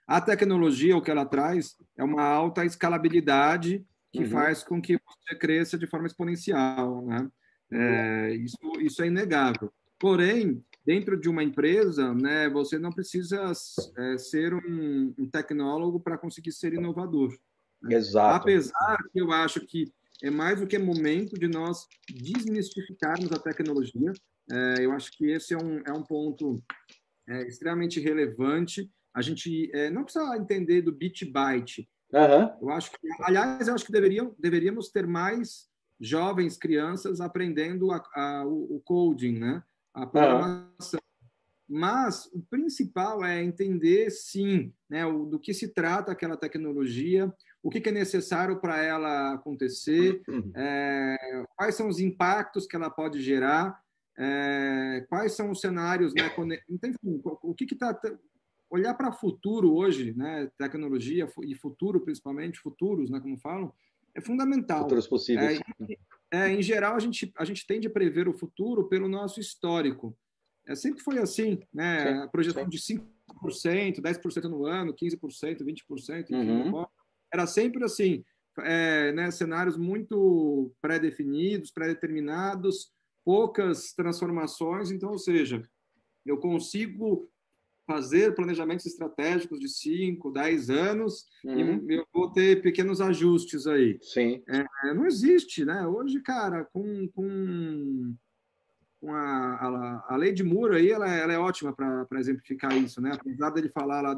A tecnologia, o que ela traz, é uma alta escalabilidade que faz com que você cresça de forma exponencial, né? Isso é inegável. Porém, dentro de uma empresa, né, você não precisa ser um tecnólogo para conseguir ser inovador, né? Exato. Apesar que eu acho que é mais do que momento de nós desmistificarmos a tecnologia. Eu acho que esse é um ponto extremamente relevante. A gente não precisa entender do bit byte. Uhum. Eu acho que, aliás, eu acho que deveríamos ter mais jovens, crianças aprendendo o coding, né? A programação. Mas o principal é entender, sim, né, do que se trata aquela tecnologia, o que é necessário para ela acontecer, quais são os impactos que ela pode gerar, quais são os cenários, né, então, enfim, o que está... Olhar para o futuro hoje, né, tecnologia e futuro, principalmente, futuros, né, como falam, é fundamental. Futuros possíveis. Em geral, a gente tende a prever o futuro pelo nosso histórico. Sempre foi assim, né? Sim, a projeção sim. de 5%, 10% no ano, 15%, 20%, enfim, Uhum. era sempre assim, né? Cenários muito pré-definidos, pré-determinados, poucas transformações. Então, ou seja, eu consigo fazer planejamentos estratégicos de 5, 10 anos e eu vou ter pequenos ajustes aí. Sim. Não existe, né? Hoje, cara, a lei de Moore aí, ela é ótima para exemplificar isso, né? Apesar dele falar lá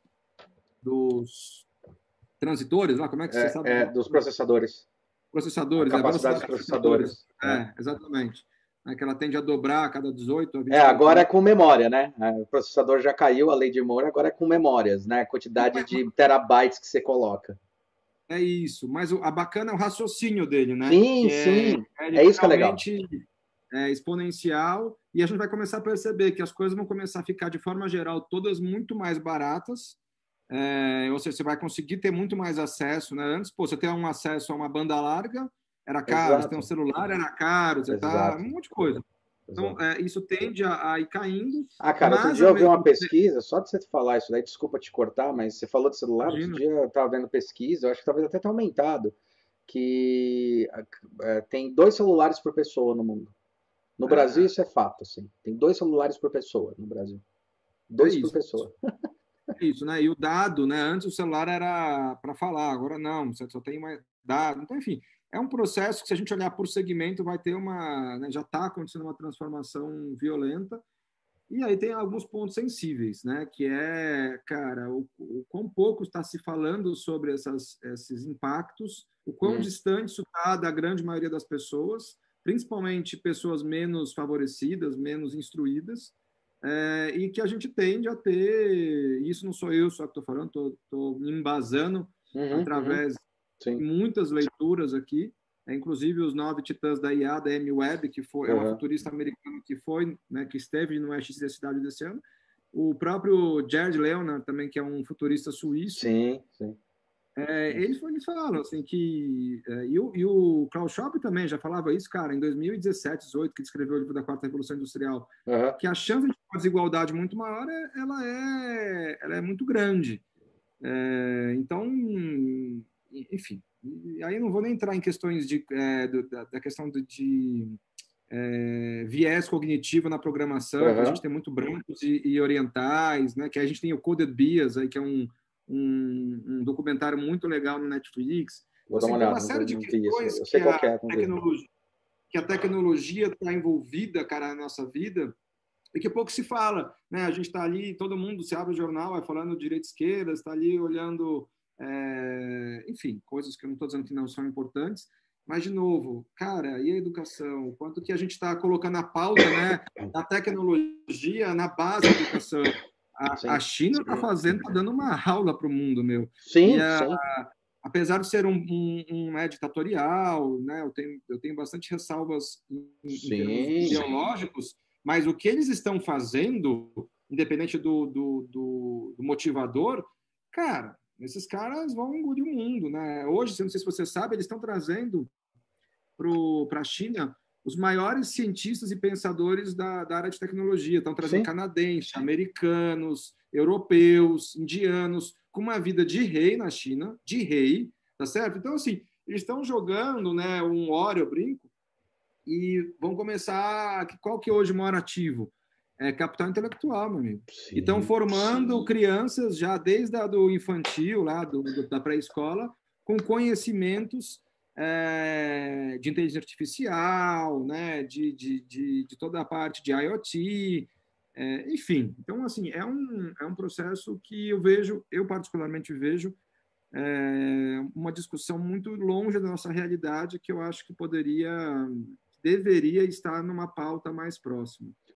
dos transitores, lá, como é que você sabe falar? Dos processadores. A Processadores, a capacidade velocidade dos dos processadores. processadores. Né? Exatamente. Que ela tende a dobrar a cada 18 a 24 Agora é horas. com memória, né? O processador já caiu, a lei de Moore, agora é com memórias, né? A quantidade de terabytes que você coloca. É isso, mas a bacana é o raciocínio dele, né? Sim, Que sim. é É isso que é legal. literalmente exponencial, e a gente vai começar a perceber que as coisas vão começar a ficar, de forma geral, todas muito mais baratas, ou seja, você vai conseguir ter muito mais acesso, né? Antes, pô, você ter um acesso a uma banda larga era caro, você ter um Exato. celular era caro, você tá um Exato. monte de coisa. Então, Exato. isso tende a ir caindo, Cara, outro mas dia ao eu vi mesmo uma pesquisa, só de você falar isso daí, desculpa te cortar, mas você falou de celular, outro imagino, dia eu estava vendo pesquisa, eu acho que talvez até tenha aumentado, que tem 2 celulares por pessoa no mundo. No Brasil isso é fato, assim. Tem 2 celulares por pessoa no Brasil. é 2 por isso. pessoa. É isso, né? E o dado, né? Antes o celular era para falar, agora não, você só tem mais dado. Então, enfim, é um processo que, se a gente olhar por segmento, vai ter né, já está acontecendo uma transformação violenta. E aí tem alguns pontos sensíveis, né? Que cara, o quão pouco está se falando sobre esses impactos, o quão distante isso está da grande maioria das pessoas, principalmente pessoas menos favorecidas, menos instruídas, e que a gente tende a ter, isso não sou eu só que estou falando, estou me embasando através de Sim. muitas leituras aqui, inclusive os 9 titãs da IA, da Amy Webb, que é uma Uhum. futurista americana que foi, né, que esteve no UX da cidade desse ano, o próprio Jared Leonard também, que é um futurista suíço, Sim, sim. eles falam assim que e o Klaus Schwab também já falava isso, cara, em 2017, 18, que ele escreveu o livro da Quarta Revolução Industrial, Uhum. que a chance de uma desigualdade muito maior ela é muito grande. Então, enfim, e aí eu não vou nem entrar em questões da questão de viés cognitivo na programação, que a gente Uhum. tem muito brancos e orientais, né? Que a gente tem o Coded Bias, aí, que é um documentário muito legal no Netflix. Vou Então, dar uma assim, tem uma olhada, série de não vi isso. questões Eu sei qual que é, não vi. que a tecnologia está envolvida, cara, na nossa vida, e que pouco se fala, né? A gente está ali, todo mundo se abre o jornal, vai falando direita e esquerda, está ali olhando, enfim, coisas que eu não estou dizendo que não são importantes, mas, de novo, cara, e a educação? O quanto que a gente está colocando a pauta, né, da tecnologia na base da educação? A Sim. China está fazendo, está dando uma aula para o mundo, meu. E Sim, sim. apesar de ser ditatorial, né, eu tenho bastante ressalvas em termos Sim. ideológicos, mas o que eles estão fazendo, independente do motivador, cara, esses caras vão engolir o mundo, né? Hoje, não sei se você sabe, eles estão trazendo para a China os maiores cientistas e pensadores da área de tecnologia. Estão trazendo Sim. canadenses, americanos, europeus, indianos, com uma vida de rei na China, de rei, tá certo? Então, assim, eles estão jogando, né, um War, eu brinco, e vão começar... Qual que é hoje o maior ativo? É capital intelectual, meu amigo. E estão Sim. formando crianças já desde do infantil, lá da pré-escola, com conhecimentos de inteligência artificial, né, de toda a parte de IoT, enfim. Então, assim, é um processo que eu particularmente vejo, uma discussão muito longe da nossa realidade, que eu acho que deveria estar numa pauta mais próxima.